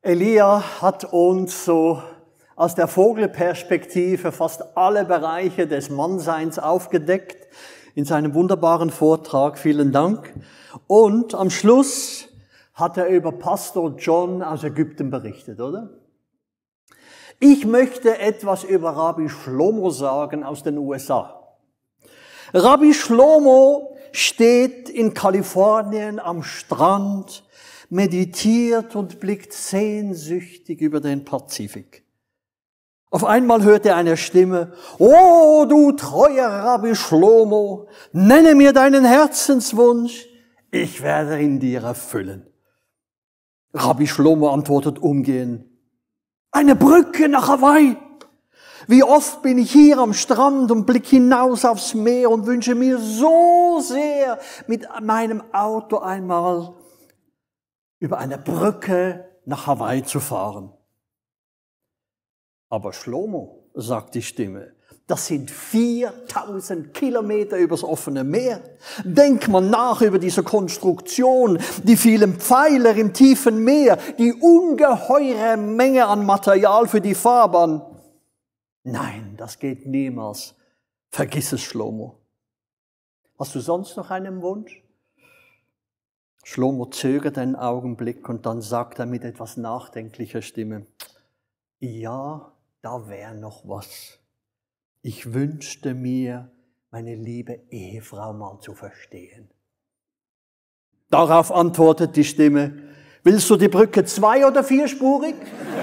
Elia hat uns so aus der Vogelperspektive fast alle Bereiche des Mannseins aufgedeckt in seinem wunderbaren Vortrag. Vielen Dank. Und am Schluss hat er über Pastor John aus Ägypten berichtet, oder? Ich möchte etwas über Rabbi Shlomo sagen aus den USA. Rabbi Shlomo steht in Kalifornien am Strand, meditiert und blickt sehnsüchtig über den Pazifik. Auf einmal hört er eine Stimme: "Oh, du treuer Rabbi Shlomo, nenne mir deinen Herzenswunsch, ich werde ihn dir erfüllen." Rabbi Shlomo antwortet umgehend: "Eine Brücke nach Hawaii. Wie oft bin ich hier am Strand und blicke hinaus aufs Meer und wünsche mir so sehr, mit meinem Auto einmal über eine Brücke nach Hawaii zu fahren." "Aber Shlomo", sagt die Stimme, "das sind 4000 Kilometer übers offene Meer. Denk mal nach über diese Konstruktion, die vielen Pfeiler im tiefen Meer, die ungeheure Menge an Material für die Fahrbahn. Nein, das geht niemals. Vergiss es, Shlomo. Hast du sonst noch einen Wunsch?" Shlomo zögert einen Augenblick und dann sagt er mit etwas nachdenklicher Stimme: "Ja, da wäre noch was. Ich wünschte mir, meine liebe Ehefrau mal zu verstehen." Darauf antwortet die Stimme: "Willst du die Brücke 2- oder 4-spurig?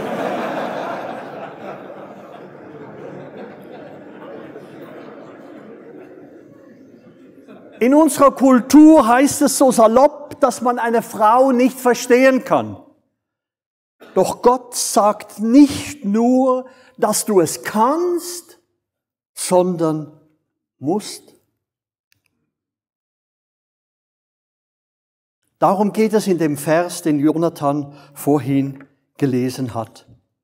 In unserer Kultur heißt es so salopp, dass man eine Frau nicht verstehen kann. Doch Gott sagt nicht nur, dass du es kannst, sondern musst. Darum geht es in dem Vers, den Jonathan vorhin gelesen hat.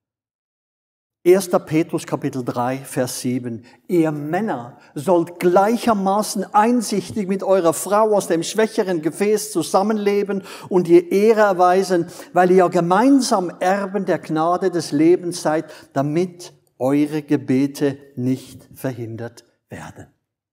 1. Petrus Kapitel 3, Vers 7. Ihr Männer sollt gleichermaßen einsichtig mit eurer Frau aus dem schwächeren Gefäß zusammenleben und ihr Ehre erweisen, weil ihr gemeinsam Erben der Gnade des Lebens seid, damit eure Gebete nicht verhindert werden.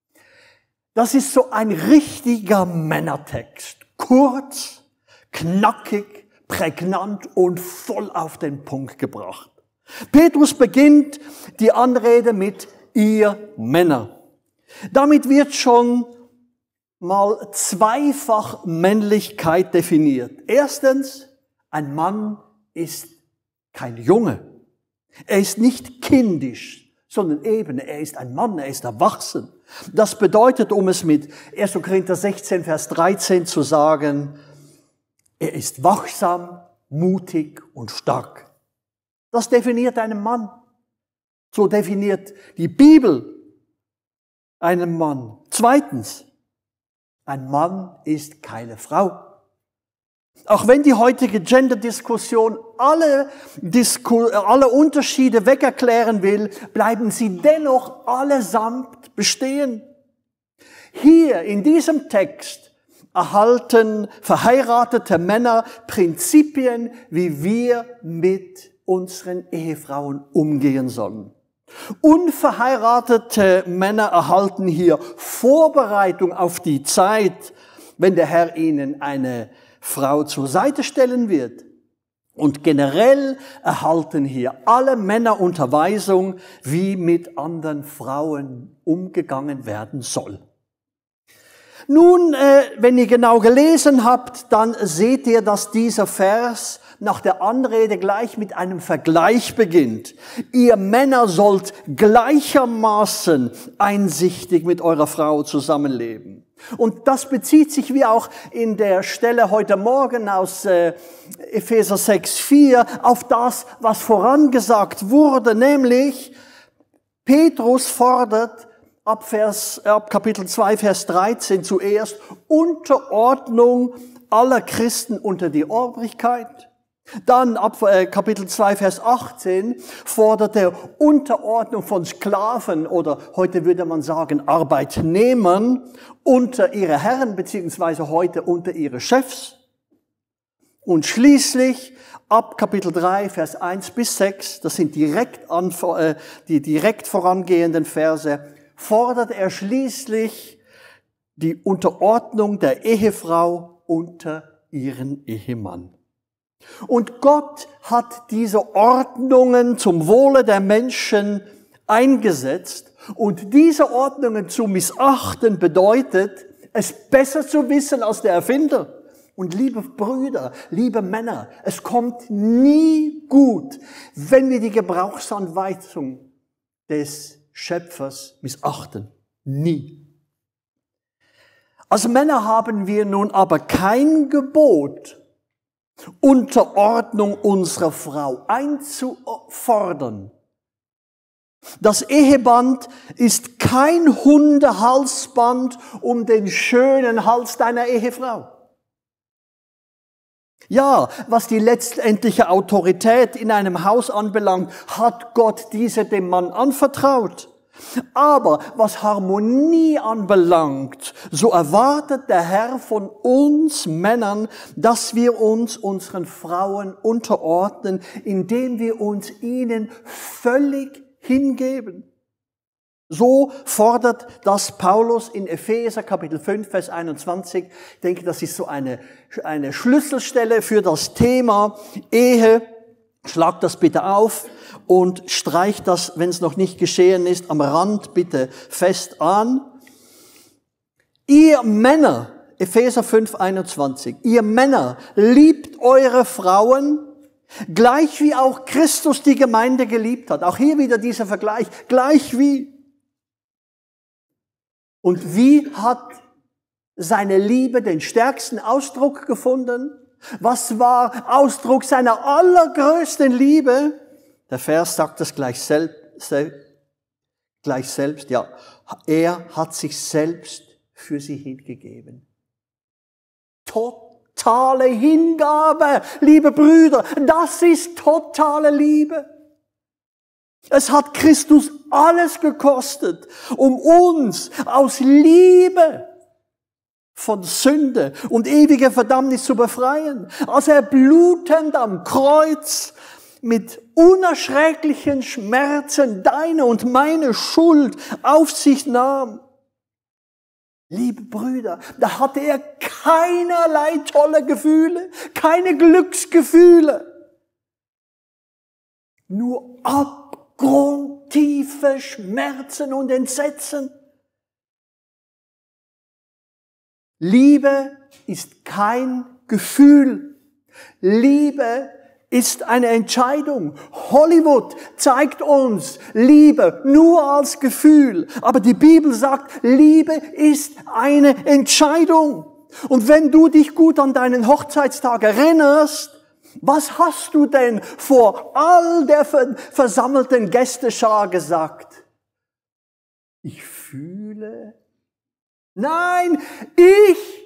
Das ist so ein richtiger Männertext. Kurz, knackig, prägnant und voll auf den Punkt gebracht. Petrus beginnt die Anrede mit ihr Männer. Damit wird schon mal zweifach Männlichkeit definiert. Erstens, ein Mann ist kein Junge. Er ist nicht kindisch, sondern eben, er ist ein Mann, er ist erwachsen. Das bedeutet, um es mit 1. Korinther 16, Vers 13 zu sagen, er ist wachsam, mutig und stark. Das definiert einen Mann. So definiert die Bibel einen Mann. Zweitens, ein Mann ist keine Frau. Auch wenn die heutige Gender-Diskussion alle Unterschiede wegerklären will, bleiben sie dennoch allesamt bestehen. Hier in diesem Text erhalten verheiratete Männer Prinzipien, wie wir mit unseren Ehefrauen umgehen sollen. Unverheiratete Männer erhalten hier Vorbereitung auf die Zeit, wenn der Herr ihnen eine Frau zur Seite stellen wird. Und generell erhalten hier alle Männer Unterweisung, wie mit anderen Frauen umgegangen werden soll. Nun, wenn ihr genau gelesen habt, dann seht ihr, dass dieser Vers nach der Anrede gleich mit einem Vergleich beginnt. Ihr Männer sollt gleichermaßen einsichtig mit eurer Frau zusammenleben. Und das bezieht sich, wie auch in der Stelle heute Morgen aus Epheser 6,4, auf das, was vorangesagt wurde, nämlich Petrus fordert ab Kapitel 2, Vers 13 zuerst Unterordnung aller Christen unter die Obrigkeit. Dann ab Kapitel 2, Vers 18 fordert er Unterordnung von Sklaven oder heute würde man sagen Arbeitnehmern unter ihre Herren beziehungsweise heute unter ihre Chefs. Und schließlich ab Kapitel 3, Vers 1 bis 6, das sind die direkt vorangehenden Verse, fordert er schließlich die Unterordnung der Ehefrau unter ihren Ehemann. Und Gott hat diese Ordnungen zum Wohle der Menschen eingesetzt. Und diese Ordnungen zu missachten bedeutet, es besser zu wissen als der Erfinder. Und liebe Brüder, liebe Männer, es kommt nie gut, wenn wir die Gebrauchsanweisung des Schöpfers missachten. Nie. Als Männer haben wir nun aber kein Gebot, Unterordnung unserer Frau einzufordern. Das Eheband ist kein Hundehalsband um den schönen Hals deiner Ehefrau. Ja, was die letztendliche Autorität in einem Haus anbelangt, hat Gott diese dem Mann anvertraut. Aber was Harmonie anbelangt, so erwartet der Herr von uns Männern, dass wir uns unseren Frauen unterordnen, indem wir uns ihnen völlig hingeben. So fordert das Paulus in Epheser Kapitel 5, Vers 21. Ich denke, das ist so eine Schlüsselstelle für das Thema Ehe. Schlagt das bitte auf und streicht das, wenn es noch nicht geschehen ist, am Rand bitte fest an. Ihr Männer, Epheser 5, 21, ihr Männer, liebt eure Frauen, gleich wie auch Christus die Gemeinde geliebt hat. Auch hier wieder dieser Vergleich, gleich wie. Und wie hat seine Liebe den stärksten Ausdruck gefunden? Was war Ausdruck seiner allergrößten Liebe? Der Vers sagt es gleich selbst, ja. Er hat sich selbst für sie hingegeben. Totale Hingabe, liebe Brüder, das ist totale Liebe. Es hat Christus alles gekostet, um uns aus Liebe von Sünde und ewiger Verdammnis zu befreien. Als er blutend am Kreuz mit unerschrecklichen Schmerzen deine und meine Schuld auf sich nahm. Liebe Brüder, da hatte er keinerlei tolle Gefühle, keine Glücksgefühle. Nur abgrundtiefe Schmerzen und Entsetzen. Liebe ist kein Gefühl. Liebe ist eine Entscheidung. Hollywood zeigt uns Liebe nur als Gefühl. Aber die Bibel sagt, Liebe ist eine Entscheidung. Und wenn du dich gut an deinen Hochzeitstag erinnerst, was hast du denn vor all der versammelten Gästeschar gesagt? Ich fühle. Nein, ich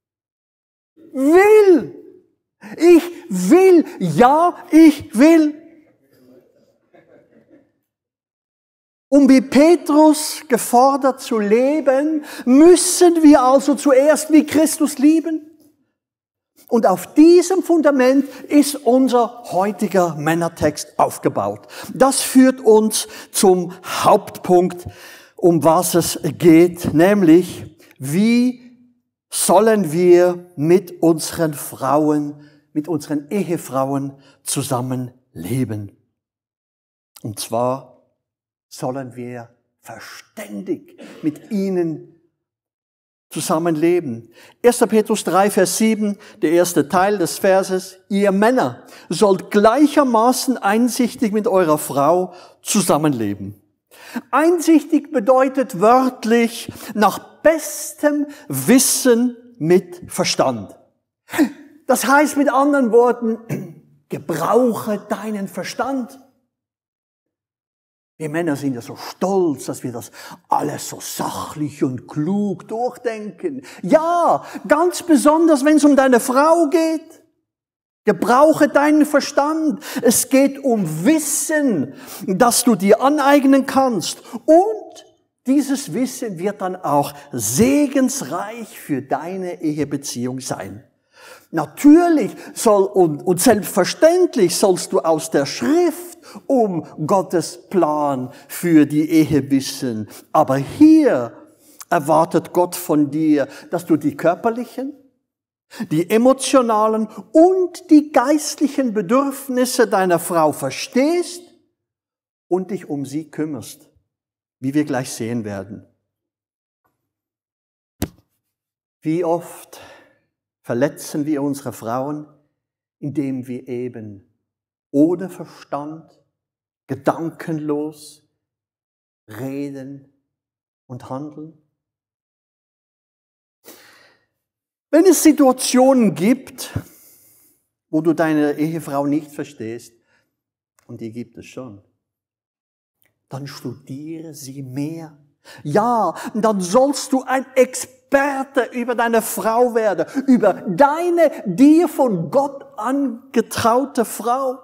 will. Ich will. Ja, ich will. Um wie Petrus gefordert zu leben, müssen wir also zuerst wie Christus lieben. Und auf diesem Fundament ist unser heutiger Männertext aufgebaut. Das führt uns zum Hauptpunkt, um was es geht, nämlich wie sollen wir mit unseren Frauen, mit unseren Ehefrauen zusammenleben. Und zwar sollen wir verständig mit ihnen zusammenleben. 1. Petrus 3, Vers 7, der erste Teil des Verses. Ihr Männer sollt gleichermaßen einsichtig mit eurer Frau zusammenleben. Einsichtig bedeutet wörtlich nach bestem Wissen mit Verstand. Das heißt mit anderen Worten, gebrauche deinen Verstand. Wir Männer sind ja so stolz, dass wir das alles so sachlich und klug durchdenken. Ja, ganz besonders, wenn es um deine Frau geht. Gebrauche deinen Verstand. Es geht um Wissen, das du dir aneignen kannst. Und dieses Wissen wird dann auch segensreich für deine Ehebeziehung sein. Natürlich und selbstverständlich sollst du aus der Schrift um Gottes Plan für die Ehe wissen. Aber hier erwartet Gott von dir, dass du die körperlichen, die emotionalen und die geistlichen Bedürfnisse deiner Frau verstehst und dich um sie kümmerst, wie wir gleich sehen werden. Wie oft verletzen wir unsere Frauen, indem wir eben ohne Verstand, gedankenlos reden und handeln? Wenn es Situationen gibt, wo du deine Ehefrau nicht verstehst, und die gibt es schon, dann studiere sie mehr. Ja, dann sollst du ein Experte über deine Frau werden, über deine, dir von Gott angetraute Frau.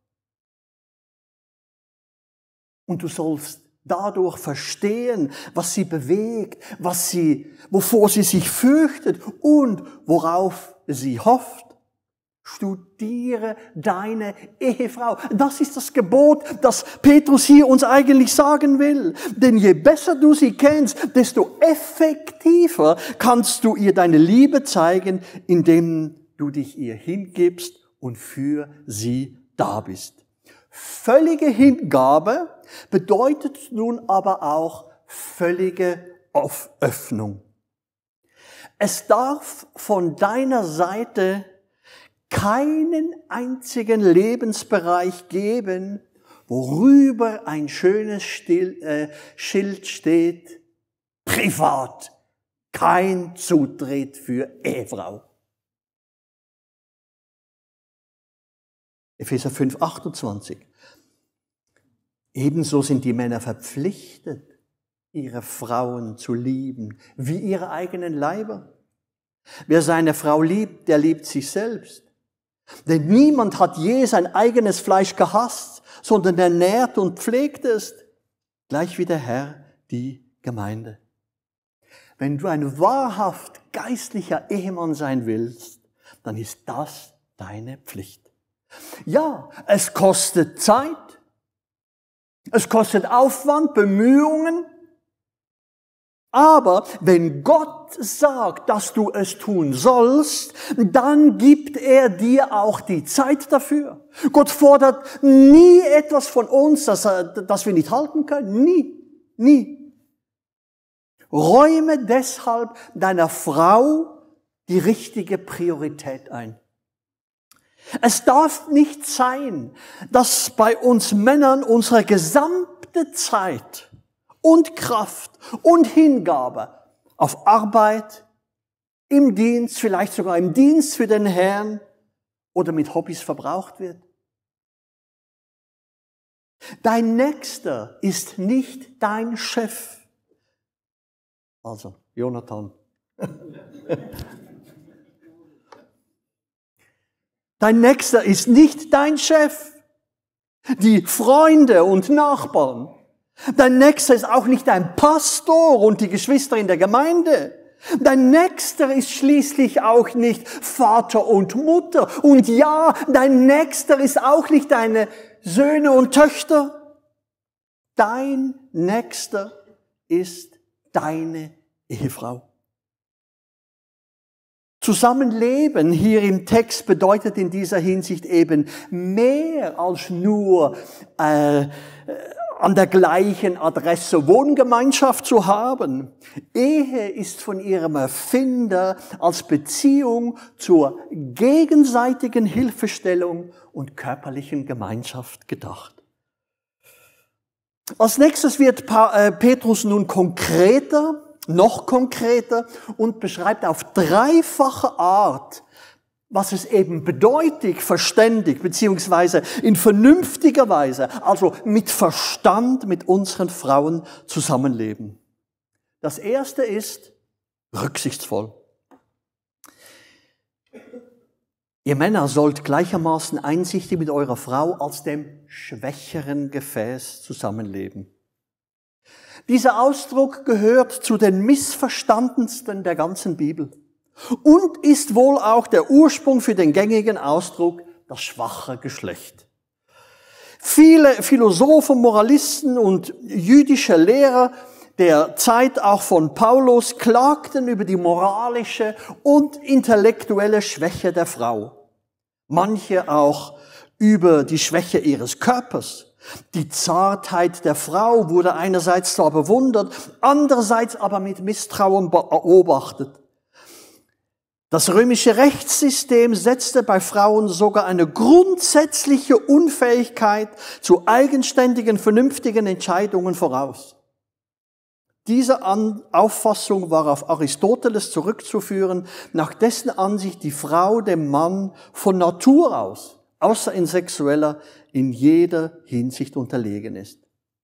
Und du sollst dadurch verstehen, was sie bewegt, wovor sie sich fürchtet und worauf sie hofft. Studiere deine Ehefrau. Das ist das Gebot, das Petrus hier uns eigentlich sagen will. Denn je besser du sie kennst, desto effektiver kannst du ihr deine Liebe zeigen, indem du dich ihr hingibst und für sie da bist. Völlige Hingabe bedeutet nun aber auch völlige Öffnung. Es darf von deiner Seite keinen einzigen Lebensbereich geben, worüber ein schönes Schild steht, privat, kein Zutritt für Ehefrau. Epheser 5, 28. Ebenso sind die Männer verpflichtet, ihre Frauen zu lieben, wie ihre eigenen Leiber. Wer seine Frau liebt, der liebt sich selbst. Denn niemand hat je sein eigenes Fleisch gehasst, sondern er nährt und pflegt es, gleich wie der Herr die Gemeinde. Wenn du ein wahrhaft geistlicher Ehemann sein willst, dann ist das deine Pflicht. Ja, es kostet Zeit, es kostet Aufwand, Bemühungen, aber wenn Gott sagt, dass du es tun sollst, dann gibt er dir auch die Zeit dafür. Gott fordert nie etwas von uns, das wir nicht halten können. Nie. Räume deshalb deiner Frau die richtige Priorität ein. Es darf nicht sein, dass bei uns Männern unsere gesamte Zeit und Kraft und Hingabe auf Arbeit, im Dienst, vielleicht sogar im Dienst für den Herrn oder mit Hobbys verbraucht wird. Dein Nächster ist nicht dein Chef. Also, Jonathan. Dein Nächster ist nicht dein Chef. Die Freunde und Nachbarn. Dein Nächster ist auch nicht dein Pastor und die Geschwister in der Gemeinde. Dein Nächster ist schließlich auch nicht Vater und Mutter. Und ja, dein Nächster ist auch nicht deine Söhne und Töchter. Dein Nächster ist deine Ehefrau. Zusammenleben hier im Text bedeutet in dieser Hinsicht eben mehr als nur an der gleichen Adresse Wohngemeinschaft zu haben. Ehe ist von ihrem Erfinder als Beziehung zur gegenseitigen Hilfestellung und körperlichen Gemeinschaft gedacht. Als nächstes wird Petrus nun noch konkreter und beschreibt auf dreifache Art, was es eben bedeutet, verständig, beziehungsweise in vernünftiger Weise, also mit Verstand mit unseren Frauen zusammenleben. Das erste ist rücksichtsvoll. Ihr Männer sollt gleichermaßen einsichtig mit eurer Frau als dem schwächeren Gefäß zusammenleben. Dieser Ausdruck gehört zu den missverstandensten der ganzen Bibel. und ist wohl auch der Ursprung für den gängigen Ausdruck das schwache Geschlecht. Viele Philosophen, Moralisten und jüdische Lehrer der Zeit auch von Paulus klagten über die moralische und intellektuelle Schwäche der Frau. Manche auch über die Schwäche ihres Körpers. Die Zartheit der Frau wurde einerseits zwar bewundert, andererseits aber mit Misstrauen beobachtet. Das römische Rechtssystem setzte bei Frauen sogar eine grundsätzliche Unfähigkeit zu eigenständigen, vernünftigen Entscheidungen voraus. Diese Auffassung war auf Aristoteles zurückzuführen, nach dessen Ansicht die Frau dem Mann von Natur aus, außer in sexueller, in jeder Hinsicht unterlegen ist.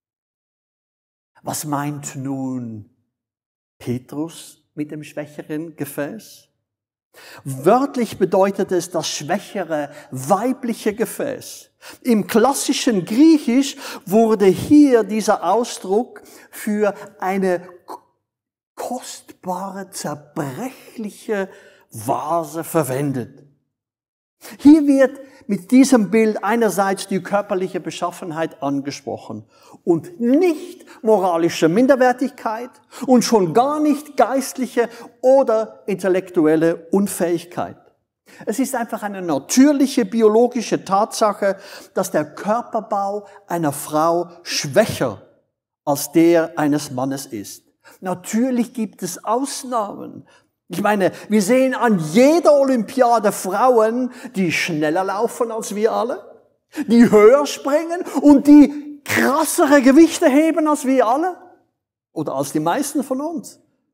Was meint nun Petrus mit dem schwächeren Gefäß? Wörtlich bedeutet es das schwächere weibliche Gefäß. Im klassischen Griechisch wurde hier dieser Ausdruck für eine kostbare, zerbrechliche Vase verwendet. Hier wird mit diesem Bild einerseits die körperliche Beschaffenheit angesprochen und nicht moralische Minderwertigkeit und schon gar nicht geistliche oder intellektuelle Unfähigkeit. Es ist einfach eine natürliche biologische Tatsache, dass der Körperbau einer Frau schwächer als der eines Mannes ist. Natürlich gibt es Ausnahmen. Ich meine, wir sehen an jeder Olympiade Frauen, die schneller laufen als wir alle, die höher springen und die krassere Gewichte heben als wir alle oder als die meisten von uns.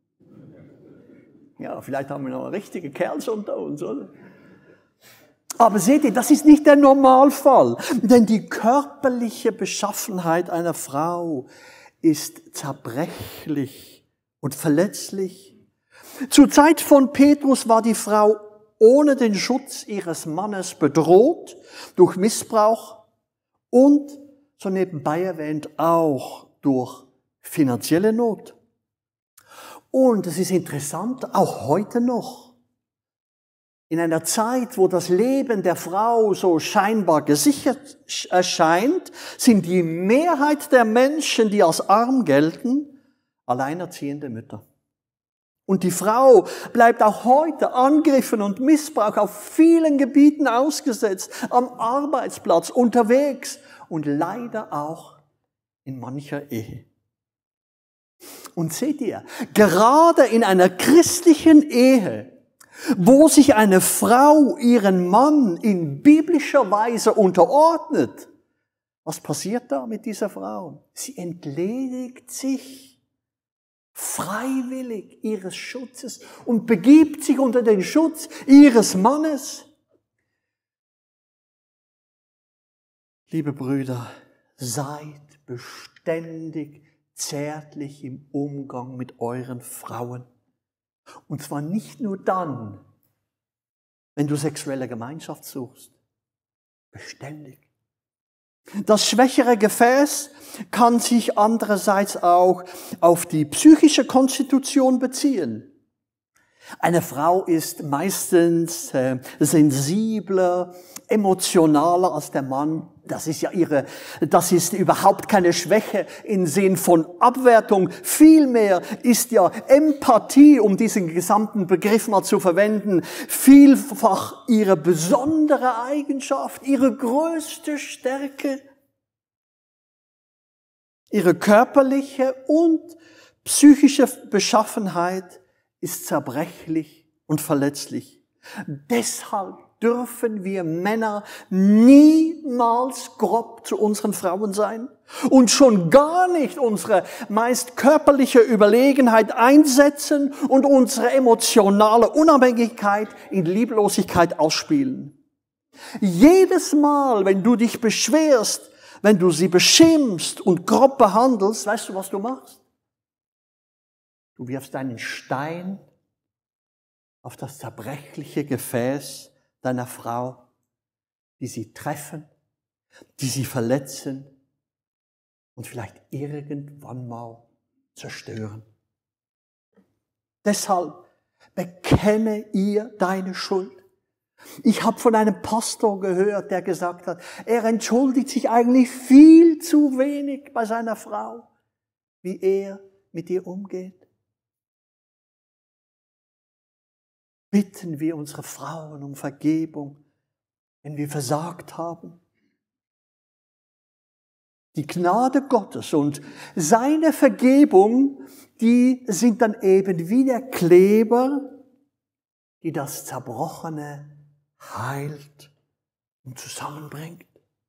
Ja, vielleicht haben wir noch richtige Kerls unter uns, oder? Aber seht ihr, das ist nicht der Normalfall, denn die körperliche Beschaffenheit einer Frau ist zerbrechlich und verletzlich. Zur Zeit von Petrus war die Frau ohne den Schutz ihres Mannes bedroht durch Missbrauch und, so nebenbei erwähnt, auch durch finanzielle Not. Und es ist interessant, auch heute noch, in einer Zeit, wo das Leben der Frau so scheinbar gesichert erscheint, sind die Mehrheit der Menschen, die als arm gelten, alleinerziehende Mütter. Und die Frau bleibt auch heute Angriffen und Missbrauch auf vielen Gebieten ausgesetzt, am Arbeitsplatz, unterwegs und leider auch in mancher Ehe. Und seht ihr, gerade in einer christlichen Ehe, wo sich eine Frau ihren Mann in biblischer Weise unterordnet, was passiert da mit dieser Frau? Sie entledigt sich freiwillig ihres Schutzes und begibt sich unter den Schutz ihres Mannes. Liebe Brüder, seid beständig zärtlich im Umgang mit euren Frauen. Und zwar nicht nur dann, wenn du sexuelle Gemeinschaft suchst. Beständig. Das schwächere Gefäß kann sich andererseits auch auf die psychische Konstitution beziehen. Eine Frau ist meistens sensibler, emotionaler als der Mann. Das ist überhaupt keine Schwäche im Sinn von Abwertung. Vielmehr ist ja Empathie, um diesen gesamten Begriff mal zu verwenden, vielfach ihre besondere Eigenschaft, ihre größte Stärke. Ihre körperliche und psychische Beschaffenheit ist zerbrechlich und verletzlich. Deshalb dürfen wir Männer niemals grob zu unseren Frauen sein und schon gar nicht unsere meist körperliche Überlegenheit einsetzen und unsere emotionale Unabhängigkeit in Lieblosigkeit ausspielen. Jedes Mal, wenn du dich beschwerst, wenn du sie beschimpfst und grob behandelst, weißt du, was du machst? Du wirfst einen Stein auf das zerbrechliche Gefäß deiner Frau, die sie treffen, die sie verletzen und vielleicht irgendwann mal zerstören. Deshalb Bekenne ihr deine Schuld. Ich habe von einem Pastor gehört, der gesagt hat, er entschuldigt sich eigentlich viel zu wenig bei seiner Frau, wie er mit ihr umgeht. Bitten wir unsere Frauen um Vergebung, wenn wir versagt haben. Die Gnade Gottes und seine Vergebung, die sind dann eben wie der Kleber, die das Zerbrochene heilt und zusammenbringt.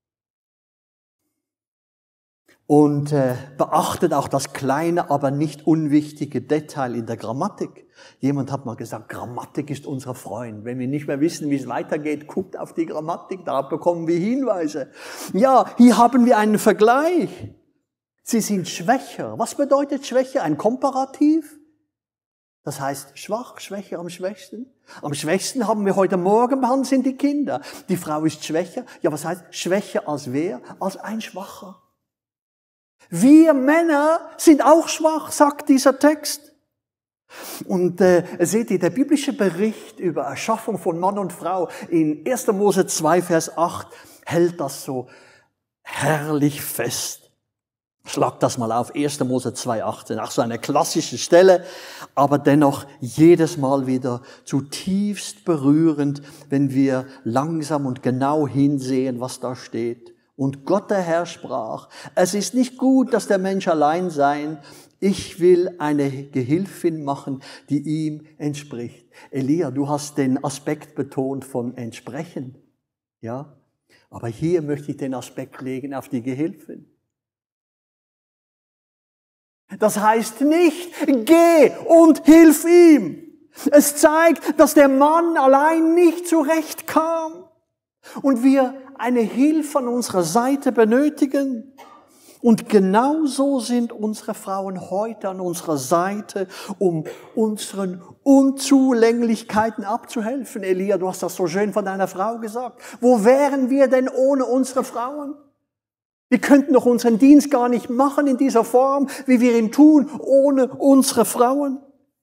Und beachtet auch das kleine, aber nicht unwichtige Detail in der Grammatik. Jemand hat mal gesagt, Grammatik ist unser Freund. Wenn wir nicht mehr wissen, wie es weitergeht, guckt auf die Grammatik, da bekommen wir Hinweise. Ja, hier haben wir einen Vergleich. Sie sind schwächer. Was bedeutet schwächer? Ein Komparativ? Das heißt schwach, schwächer am schwächsten. Am schwächsten haben wir heute Morgen behandelt, sind die Kinder. Die Frau ist schwächer. Ja, was heißt schwächer als wer? Als ein Schwacher. Wir Männer sind auch schwach, sagt dieser Text. Und seht ihr, der biblische Bericht über Erschaffung von Mann und Frau in 1. Mose 2, Vers 8 hält das so herrlich fest. Schlag das mal auf, 1. Mose 2, 18, auch so eine klassische Stelle, aber dennoch jedes Mal wieder zutiefst berührend, wenn wir langsam und genau hinsehen, was da steht. Und Gott der Herr sprach, es ist nicht gut, dass der Mensch allein sei. Ich will eine Gehilfin machen, die ihm entspricht. Elia, du hast den Aspekt betont von entsprechen. Ja? Aber hier möchte ich den Aspekt legen auf die Gehilfin. Das heißt nicht, geh und hilf ihm. Es zeigt, dass der Mann allein nicht zurechtkam und wir eine Hilfe an unserer Seite benötigen. Und genauso sind unsere Frauen heute an unserer Seite, um unseren Unzulänglichkeiten abzuhelfen. Elia, du hast das so schön von deiner Frau gesagt. Wo wären wir denn ohne unsere Frauen? Wir könnten doch unseren Dienst gar nicht machen in dieser Form, wie wir ihn tun, ohne unsere Frauen.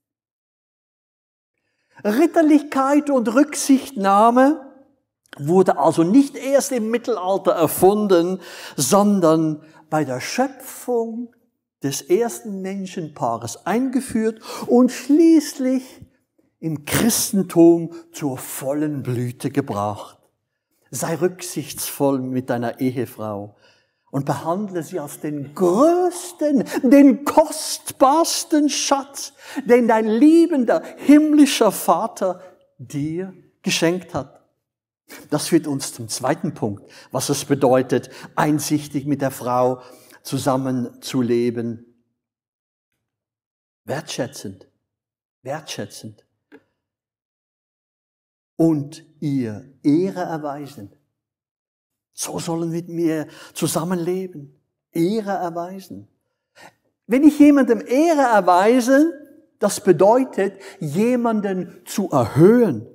Ritterlichkeit und Rücksichtnahme wurde also nicht erst im Mittelalter erfunden, sondern bei der Schöpfung des ersten Menschenpaares eingeführt und schließlich im Christentum zur vollen Blüte gebracht. Sei rücksichtsvoll mit deiner Ehefrau und behandle sie als den größten, den kostbarsten Schatz, den dein liebender himmlischer Vater dir geschenkt hat. Das führt uns zum zweiten Punkt, was es bedeutet, einsichtig mit der Frau zusammenzuleben. Wertschätzend, wertschätzend. Und ihr Ehre erweisen. So sollen wir mit mir zusammenleben. Ehre erweisen. Wenn ich jemandem Ehre erweise, das bedeutet, jemanden zu erhöhen.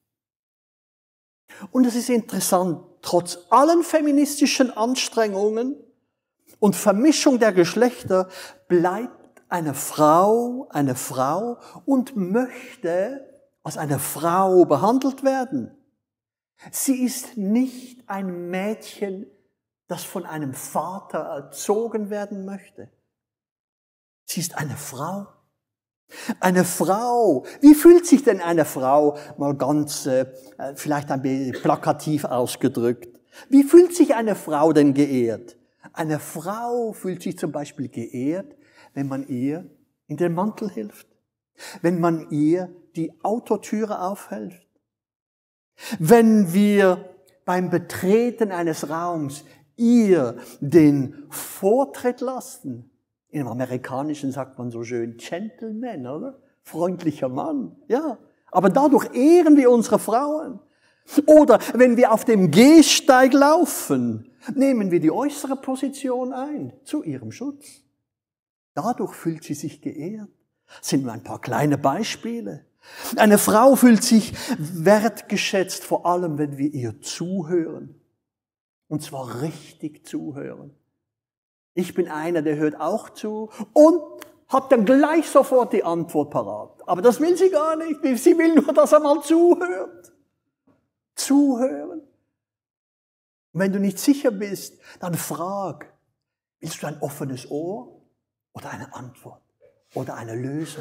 Und es ist interessant, trotz allen feministischen Anstrengungen und Vermischung der Geschlechter bleibt eine Frau und möchte als eine Frau behandelt werden. Sie ist nicht ein Mädchen, das von einem Vater erzogen werden möchte. Sie ist eine Frau. Eine Frau. Wie fühlt sich denn eine Frau, mal ganz vielleicht ein bisschen plakativ ausgedrückt, wie fühlt sich eine Frau denn geehrt? Eine Frau fühlt sich zum Beispiel geehrt, wenn man ihr in den Mantel hilft, wenn man ihr die Autotüre aufhält, wenn wir beim Betreten eines Raums ihr den Vortritt lassen. Im Amerikanischen sagt man so schön Gentleman, oder? Freundlicher Mann, ja. Aber dadurch ehren wir unsere Frauen. Oder wenn wir auf dem Gehsteig laufen, nehmen wir die äußere Position ein, zu ihrem Schutz. Dadurch fühlt sie sich geehrt. Das sind nur ein paar kleine Beispiele. Eine Frau fühlt sich wertgeschätzt, vor allem wenn wir ihr zuhören. Und zwar richtig zuhören. Ich bin einer, der hört auch zu und hat dann gleich sofort die Antwort parat. Aber das will sie gar nicht. Sie will nur, dass er mal zuhört. Zuhören. Und wenn du nicht sicher bist, dann frag, willst du ein offenes Ohr oder eine Antwort oder eine Lösung?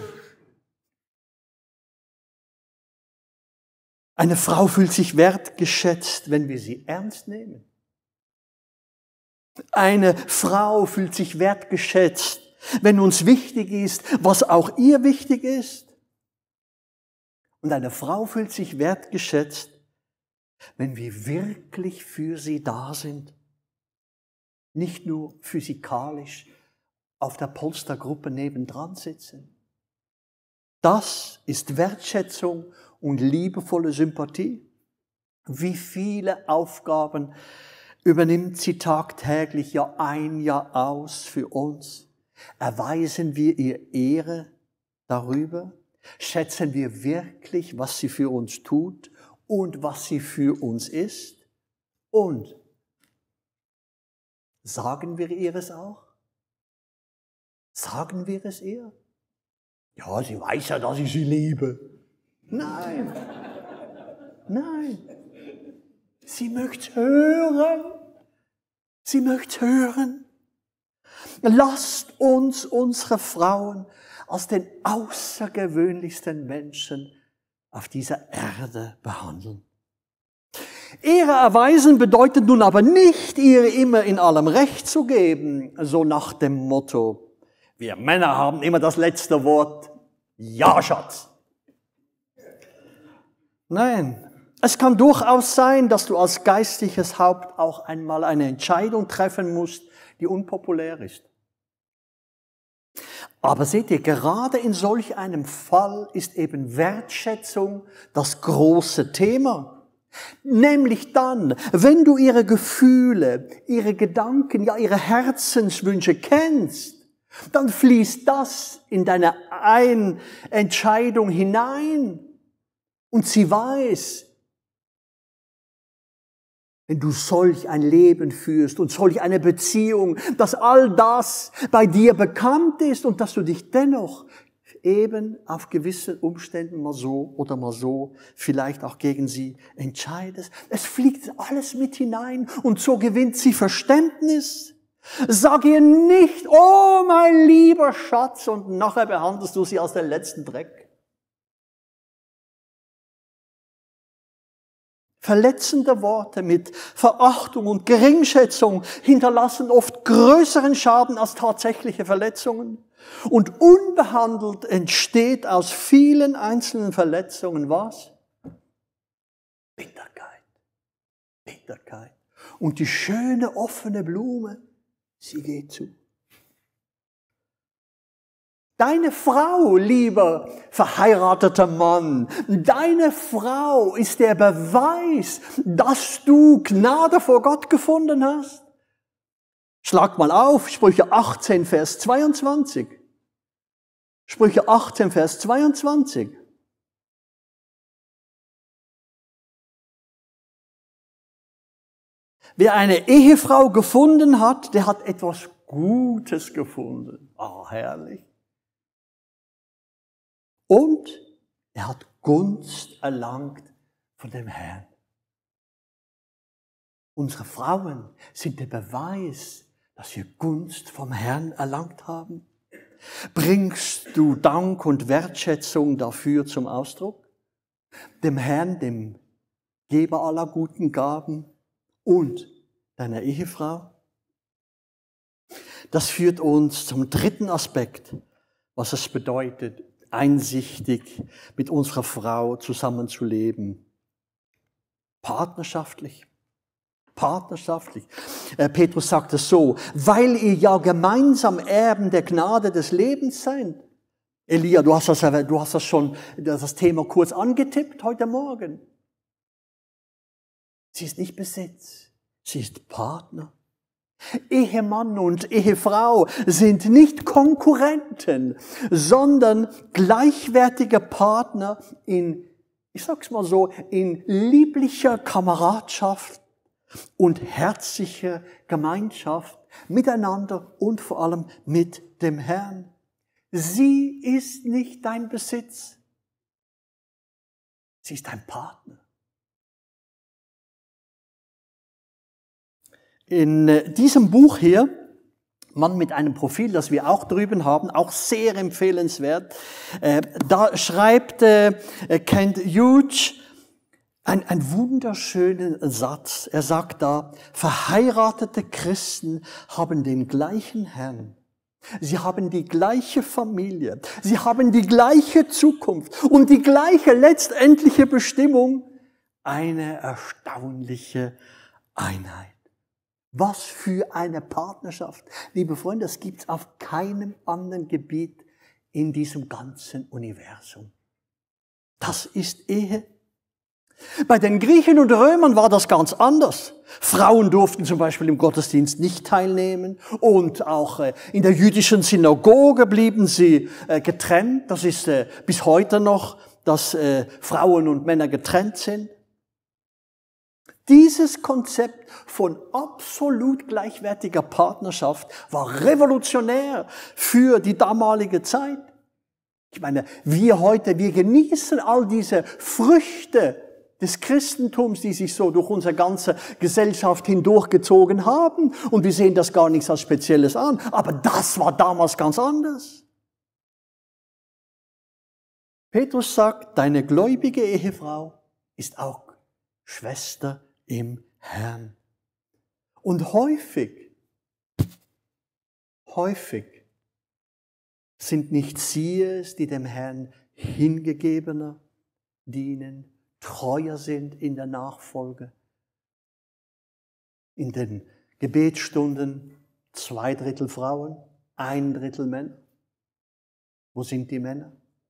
Eine Frau fühlt sich wertgeschätzt, wenn wir sie ernst nehmen. Eine Frau fühlt sich wertgeschätzt, wenn uns wichtig ist, was auch ihr wichtig ist. Und eine Frau fühlt sich wertgeschätzt, wenn wir wirklich für sie da sind. Nicht nur physikalisch auf der Polstergruppe nebendran sitzen. Das ist Wertschätzung und liebevolle Sympathie. Wie viele Aufgaben übernimmt sie tagtäglich, Jahr ein, Jahr aus für uns? Erweisen wir ihr Ehre darüber? Schätzen wir wirklich, was sie für uns tut und was sie für uns ist? Und sagen wir ihr es auch? Sagen wir es ihr? Ja, sie weiß ja, dass ich sie liebe. Nein, nein. Sie möchte hören. Sie möchte hören. Lasst uns unsere Frauen als den außergewöhnlichsten Menschen auf dieser Erde behandeln. Ehre erweisen bedeutet nun aber nicht, ihr immer in allem Recht zu geben, so nach dem Motto, wir Männer haben immer das letzte Wort, ja, Schatz. Nein, es kann durchaus sein, dass du als geistliches Haupt auch einmal eine Entscheidung treffen musst, die unpopulär ist. Aber seht ihr, gerade in solch einem Fall ist eben Wertschätzung das große Thema. Nämlich dann, wenn du ihre Gefühle, ihre Gedanken, ja ihre Herzenswünsche kennst, dann fließt das in deine Entscheidung hinein. Und sie weiß, wenn du solch ein Leben führst und solch eine Beziehung, dass all das bei dir bekannt ist und dass du dich dennoch eben auf gewissen Umständen mal so oder mal so vielleicht auch gegen sie entscheidest. Es fliegt alles mit hinein und so gewinnt sie Verständnis. Sag ihr nicht, oh mein lieber Schatz, und nachher behandelst du sie als den letzten Dreck. Verletzende Worte mit Verachtung und Geringschätzung hinterlassen oft größeren Schaden als tatsächliche Verletzungen. Und unbehandelt entsteht aus vielen einzelnen Verletzungen was? Bitterkeit. Bitterkeit. Und die schöne offene Blume, sie geht zu. Deine Frau, lieber verheirateter Mann, deine Frau ist der Beweis, dass du Gnade vor Gott gefunden hast. Schlag mal auf, Sprüche 18, Vers 22. Sprüche 18, Vers 22. Wer eine Ehefrau gefunden hat, der hat etwas Gutes gefunden. Ah, herrlich. Und er hat Gunst erlangt von dem Herrn. Unsere Frauen sind der Beweis, dass wir Gunst vom Herrn erlangt haben. Bringst du Dank und Wertschätzung dafür zum Ausdruck? Dem Herrn, dem Geber aller guten Gaben und deiner Ehefrau? Das führt uns zum dritten Aspekt, was es bedeutet, einsichtig mit unserer Frau zusammenzuleben. Partnerschaftlich. Partnerschaftlich. Petrus sagt es so, weil ihr ja gemeinsam Erben der Gnade des Lebens seid. Elia, du hast das schon, das Thema kurz angetippt heute Morgen. Sie ist nicht Besitz, sie ist Partner. Ehemann und Ehefrau sind nicht Konkurrenten, sondern gleichwertige Partner in, ich sag's mal so, in lieblicher Kameradschaft und herzlicher Gemeinschaft miteinander und vor allem mit dem Herrn. Sie ist nicht dein Besitz. Sie ist dein Partner. In diesem Buch hier, Mann mit einem Profil, das wir auch drüben haben, auch sehr empfehlenswert, da schreibt Kent Hughes einen wunderschönen Satz. Er sagt da, verheiratete Christen haben den gleichen Herrn. Sie haben die gleiche Familie. Sie haben die gleiche Zukunft und die gleiche letztendliche Bestimmung. Eine erstaunliche Einheit. Was für eine Partnerschaft. Liebe Freunde, das gibt's auf keinem anderen Gebiet in diesem ganzen Universum. Das ist Ehe. Bei den Griechen und Römern war das ganz anders. Frauen durften zum Beispiel im Gottesdienst nicht teilnehmen und auch in der jüdischen Synagoge blieben sie getrennt. Das ist bis heute noch, dass Frauen und Männer getrennt sind. Dieses Konzept von absolut gleichwertiger Partnerschaft war revolutionär für die damalige Zeit. Ich meine, wir genießen all diese Früchte des Christentums, die sich so durch unsere ganze Gesellschaft hindurchgezogen haben. Und wir sehen das gar nichts als Spezielles an. Aber das war damals ganz anders. Petrus sagt, deine gläubige Ehefrau ist auch Schwester im Herrn. Und häufig sind nicht sie es, die dem Herrn hingegebener dienen, treuer sind in der Nachfolge. In den Gebetsstunden 2/3 Frauen, 1/3 Männer. Wo sind die Männer?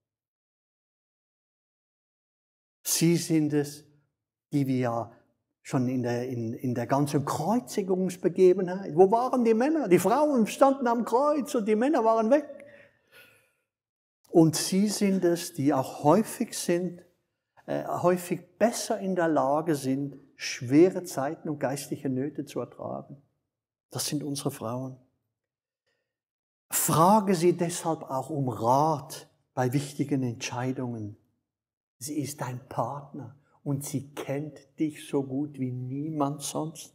Sie sind es, die wir ja schon in der ganzen Kreuzigungsbegebenheit, wo waren die Männer? Die Frauen standen am Kreuz und die Männer waren weg. Und sie sind es, die auch häufig besser in der Lage sind, schwere Zeiten und geistliche Nöte zu ertragen. Das sind unsere Frauen. Frage sie deshalb auch um Rat bei wichtigen Entscheidungen. Sie ist dein Partner und sie kennt dich so gut wie niemand sonst.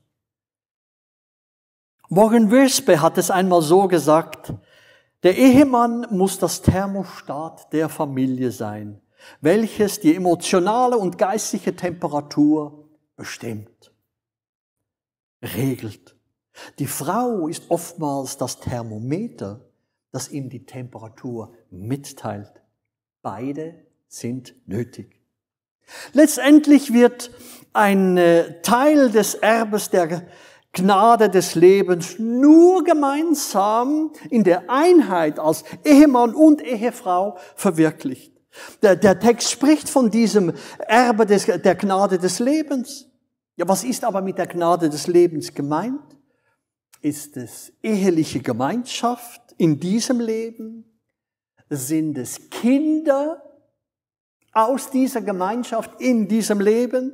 Warren Wiersbe hat es einmal so gesagt, der Ehemann muss das Thermostat der Familie sein, welches die emotionale und geistliche Temperatur bestimmt, regelt. Die Frau ist oftmals das Thermometer, das ihm die Temperatur mitteilt. Beide sind nötig. Letztendlich wird ein Teil des Erbes der Gnade des Lebens nur gemeinsam in der Einheit als Ehemann und Ehefrau verwirklicht. Der Text spricht von diesem Erbe der Gnade des Lebens. Ja, was ist aber mit der Gnade des Lebens gemeint? Ist es eheliche Gemeinschaft in diesem Leben? Sind es Kinder aus dieser Gemeinschaft in diesem Leben?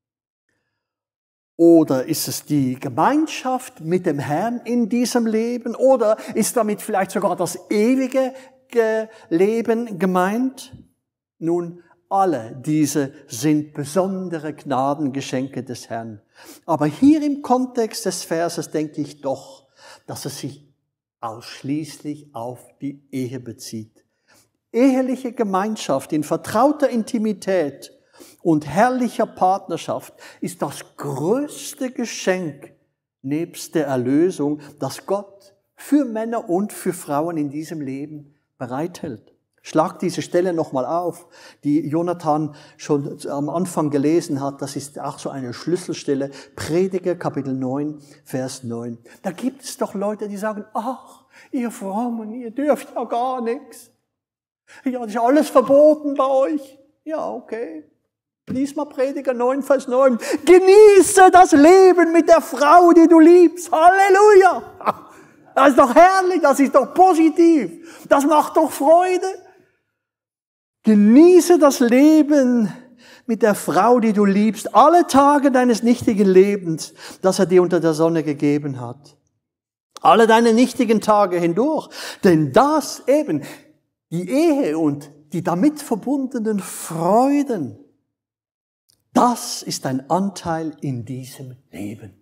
Oder ist es die Gemeinschaft mit dem Herrn in diesem Leben? Oder ist damit vielleicht sogar das ewige Leben gemeint? Nun, alle diese sind besondere Gnadengeschenke des Herrn. Aber hier im Kontext des Verses denke ich doch, dass es sich ausschließlich auf die Ehe bezieht. Eheliche Gemeinschaft in vertrauter Intimität und herrlicher Partnerschaft ist das größte Geschenk nebst der Erlösung, das Gott für Männer und für Frauen in diesem Leben bereithält. Schlag diese Stelle nochmal auf, die Jonathan schon am Anfang gelesen hat. Das ist auch so eine Schlüsselstelle. Prediger, Kapitel 9, Vers 9. Da gibt es doch Leute, die sagen, ach, ihr Frommen, ihr dürft ja gar nichts. Ja, das ist alles verboten bei euch. Ja, okay. Lies mal Prediger 9, Vers 9. Genieße das Leben mit der Frau, die du liebst. Halleluja! Das ist doch herrlich, das ist doch positiv. Das macht doch Freude. Genieße das Leben mit der Frau, die du liebst, alle Tage deines nichtigen Lebens, das er dir unter der Sonne gegeben hat. Alle deine nichtigen Tage hindurch. Denn das eben, Die Ehe und die damit verbundenen Freuden, das ist ein Anteil in diesem Leben.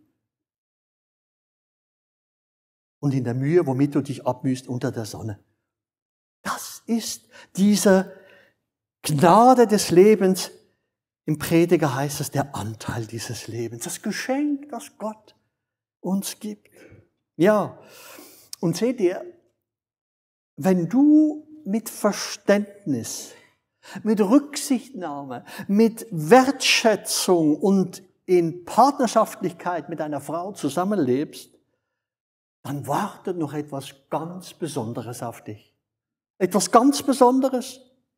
Und in der Mühe, womit du dich abmühst unter der Sonne. Das ist diese Gnade des Lebens. Im Prediger heißt es der Anteil dieses Lebens, das Geschenk, das Gott uns gibt. Ja, und seht ihr, wenn du mit Verständnis, mit Rücksichtnahme, mit Wertschätzung und in Partnerschaftlichkeit mit einer Frau zusammenlebst, dann wartet noch etwas ganz Besonderes auf dich. Etwas ganz Besonderes.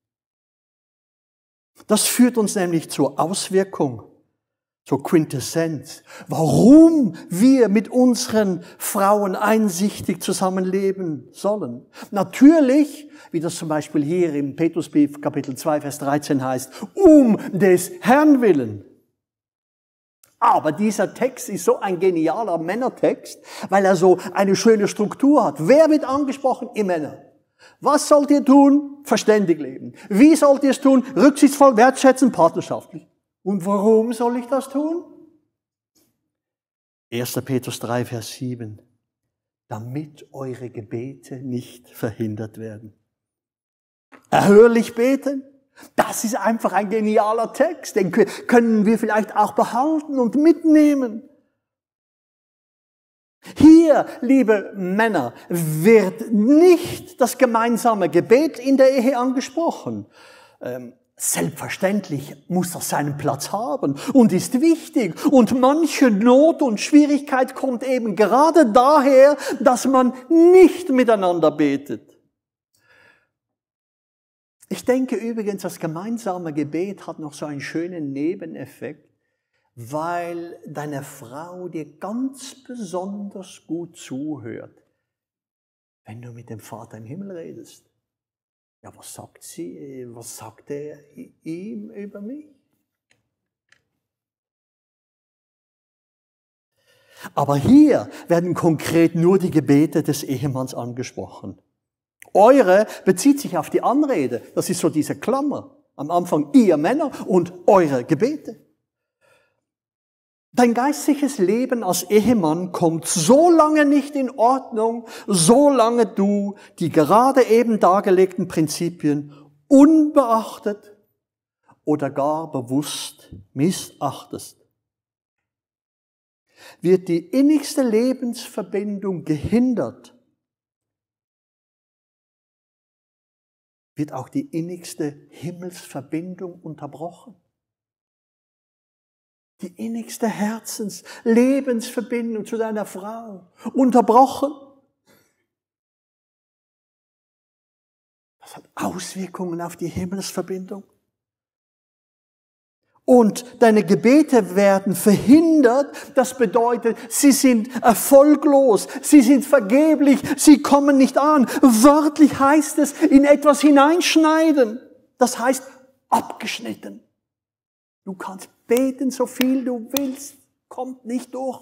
Das führt uns nämlich zur Auswirkung, zur Quintessenz, warum wir mit unseren Frauen einsichtig zusammenleben sollen. Natürlich, wie das zum Beispiel hier im Petrusbrief Kapitel 2, Vers 13 heißt, um des Herrn willen. Aber dieser Text ist so ein genialer Männertext, weil er so eine schöne Struktur hat. Wer wird angesprochen? Ihr Männer. Was sollt ihr tun? Verständig leben. Wie sollt ihr es tun? Rücksichtsvoll, wertschätzen, partnerschaftlich. Und warum soll ich das tun? 1. Petrus 3, Vers 7. Damit eure Gebete nicht verhindert werden. Erhörlich beten. Das ist einfach ein genialer Text. Den können wir vielleicht auch behalten und mitnehmen. Hier, liebe Männer, wird nicht das gemeinsame Gebet in der Ehe angesprochen. Selbstverständlich muss das seinen Platz haben und ist wichtig. Und manche Not und Schwierigkeit kommt eben gerade daher, dass man nicht miteinander betet. Ich denke übrigens, das gemeinsame Gebet hat noch so einen schönen Nebeneffekt, weil deine Frau dir ganz besonders gut zuhört, wenn du mit dem Vater im Himmel redest. Ja, was sagt sie? Was sagt er ihm über mich? Aber hier werden konkret nur die Gebete des Ehemanns angesprochen. Eure bezieht sich auf die Anrede. Das ist so diese Klammer. Am Anfang ihr Männer und eure Gebete. Dein geistliches Leben als Ehemann kommt so lange nicht in Ordnung, solange du die gerade eben dargelegten Prinzipien unbeachtet oder gar bewusst missachtest. Wird die innigste Lebensverbindung gehindert, wird auch die innigste Himmelsverbindung unterbrochen. Die innigste Lebensverbindung zu deiner Frau unterbrochen. Das hat Auswirkungen auf die Himmelsverbindung. Und deine Gebete werden verhindert. Das bedeutet, sie sind erfolglos, sie sind vergeblich, sie kommen nicht an. Wörtlich heißt es, in etwas hineinschneiden. Das heißt, abgeschnitten. Du kannst beten, so viel du willst, kommt nicht durch.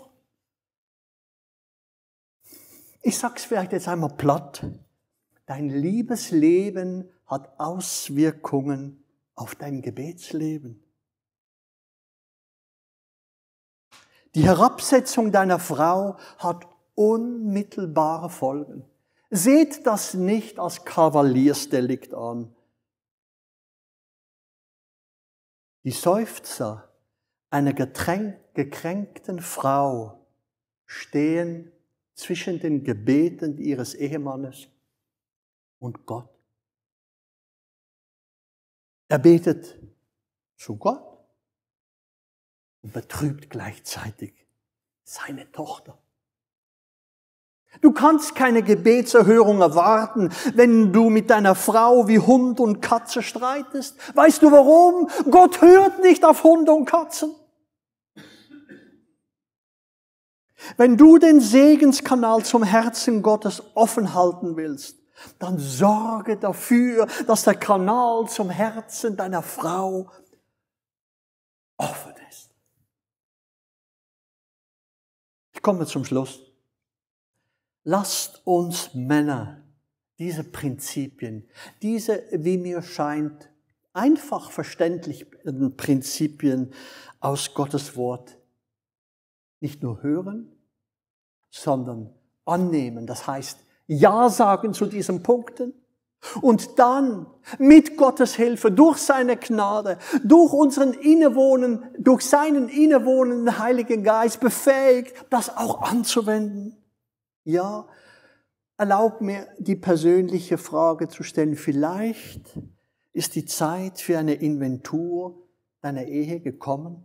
Ich sag's vielleicht jetzt einmal platt. Dein Liebesleben hat Auswirkungen auf dein Gebetsleben. Die Herabsetzung deiner Frau hat unmittelbare Folgen. Seht das nicht als Kavaliersdelikt an. Die Seufzer einer gekränkten Frau stehen zwischen den Gebeten ihres Ehemannes und Gott. Er betet zu Gott und betrübt gleichzeitig seine Tochter. Du kannst keine Gebetserhörung erwarten, wenn du mit deiner Frau wie Hund und Katze streitest. Weißt du warum? Gott hört nicht auf Hunde und Katzen. Wenn du den Segenskanal zum Herzen Gottes offen halten willst, dann sorge dafür, dass der Kanal zum Herzen deiner Frau offen ist. Ich komme zum Schluss. Lasst uns Männer diese Prinzipien, diese, wie mir scheint, einfach verständlichen Prinzipien aus Gottes Wort nicht nur hören, sondern annehmen. Das heißt, Ja sagen zu diesen Punkten und dann mit Gottes Hilfe, durch seine Gnade, durch seinen innewohnenden Heiligen Geist befähigt, das auch anzuwenden. Ja, erlaub mir, die persönliche Frage zu stellen. Vielleicht ist die Zeit für eine Inventur deiner Ehe gekommen,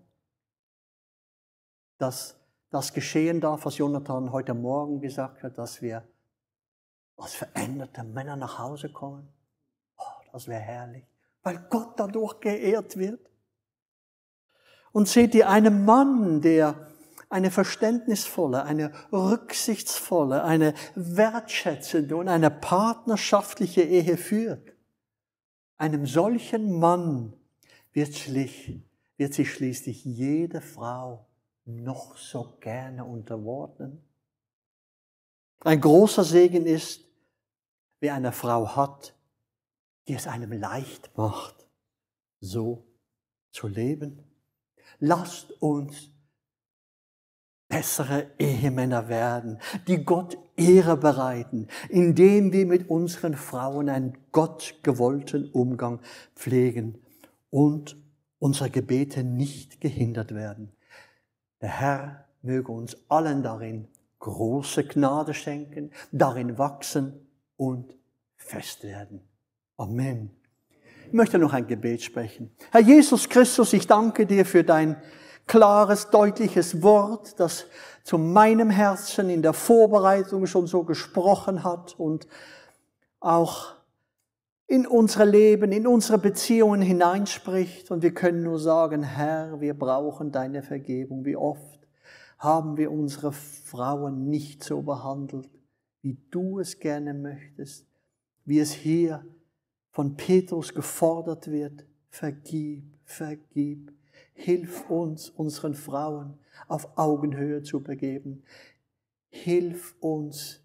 dass das geschehen darf, was Jonathan heute Morgen gesagt hat, dass wir als veränderte Männer nach Hause kommen. Oh, das wäre herrlich, weil Gott dadurch geehrt wird. Und seht ihr, einen Mann, der eine verständnisvolle, eine rücksichtsvolle, eine wertschätzende und eine partnerschaftliche Ehe führt, einem solchen Mann wird sich schließlich jede Frau noch so gerne unterordnen. Ein großer Segen ist, wer eine Frau hat, die es einem leicht macht, so zu leben. Lasst uns bessere Ehemänner werden, die Gott Ehre bereiten, indem wir mit unseren Frauen einen gottgewollten Umgang pflegen und unsere Gebete nicht gehindert werden. Der Herr möge uns allen darin große Gnade schenken, darin wachsen und fest werden. Amen. Ich möchte noch ein Gebet sprechen. Herr Jesus Christus, ich danke dir für dein klares, deutliches Wort, das zu meinem Herzen in der Vorbereitung schon so gesprochen hat und auch in unser Leben, in unsere Beziehungen hineinspricht. Und wir können nur sagen, Herr, wir brauchen deine Vergebung. Wie oft haben wir unsere Frauen nicht so behandelt, wie du es gerne möchtest, wie es hier von Petrus gefordert wird. Vergib, vergib. Hilf uns, unseren Frauen auf Augenhöhe zu begeben. Hilf uns,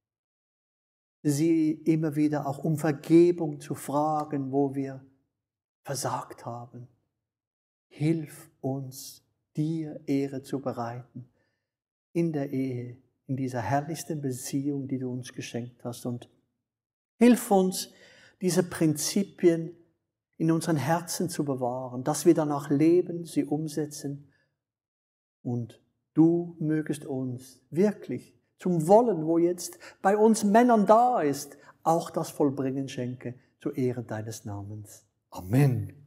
sie immer wieder auch um Vergebung zu fragen, wo wir versagt haben. Hilf uns, dir Ehre zu bereiten in der Ehe, in dieser herrlichsten Beziehung, die du uns geschenkt hast. Und hilf uns, diese Prinzipien in unseren Herzen zu bewahren, dass wir danach leben, sie umsetzen und du mögest uns wirklich zum Wollen, wo jetzt bei uns Männern da ist, auch das Vollbringen schenke, zur Ehre deines Namens. Amen.